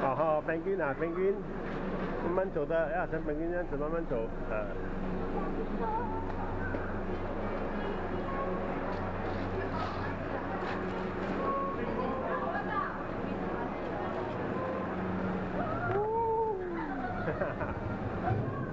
好 penguin 啊 penguin， 慢慢走的，要像 penguin 这样子慢慢走。哈哈哈。